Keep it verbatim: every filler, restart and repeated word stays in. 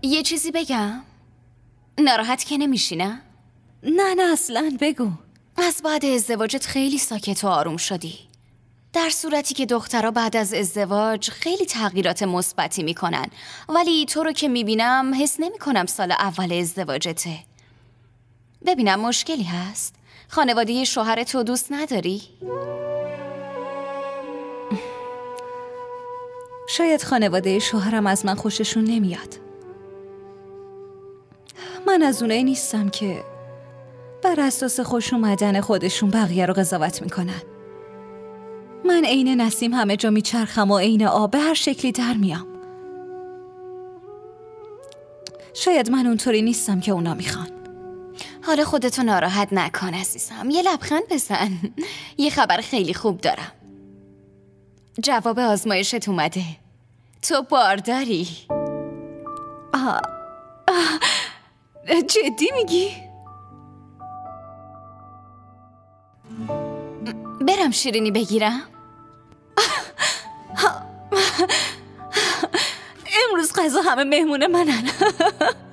یه چیزی بگم؟ ناراحت که نمیشی نه؟ نه نه اصلا بگو. از بعد ازدواجت خیلی ساکت و آروم شدی، در صورتی که دخترها بعد از ازدواج خیلی تغییرات مثبتی میکنن، ولی تو رو که میبینم حس نمیکنم سال اول ازدواجته. ببینم مشکلی هست؟ خانواده شوهرت رو دوست نداری؟ شاید خانواده شوهرم از من خوششون نمیاد. من از اونایی نیستم که بر اساس خوش اومدن خودشون بقیه رو قضاوت میکنن. من عین نسیم همه جا میچرخم و عین آب به هر شکلی در میام. شاید من اونطوری نیستم که اونا میخوان. حالا خودتو ناراحت نکن عزیزم، یه لبخند بزن. یه خبر خیلی خوب دارم. جواب آزمایشت اومده، تو بارداری. آه. آه. جدی میگی؟ برم شیرینی بگیرم؟ امروز غذا همه مهمون منن.